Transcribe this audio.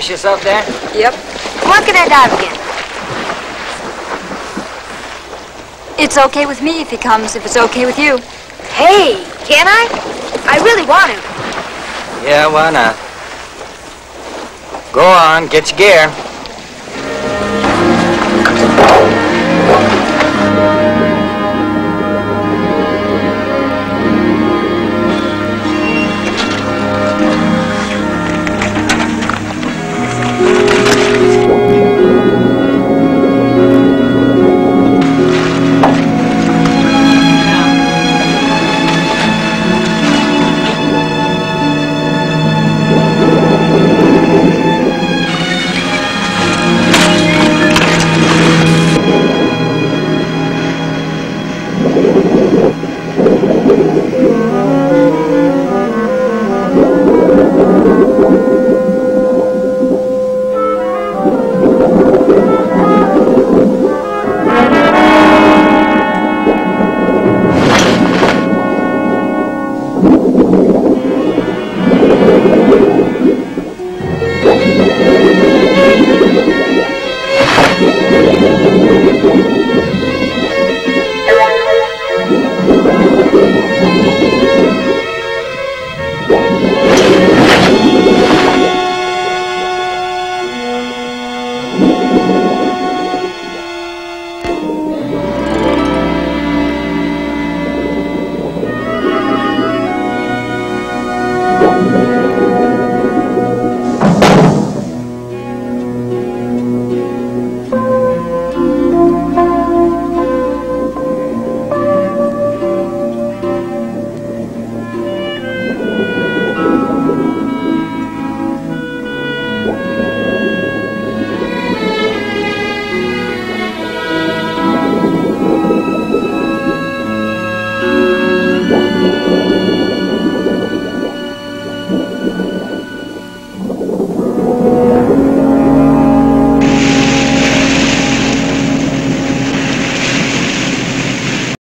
Brace yourself there? Yep. When can I dive again? It's okay with me if he comes, if it's okay with you. Hey, can I? I really want to. Yeah, why not? Go on, get your gear.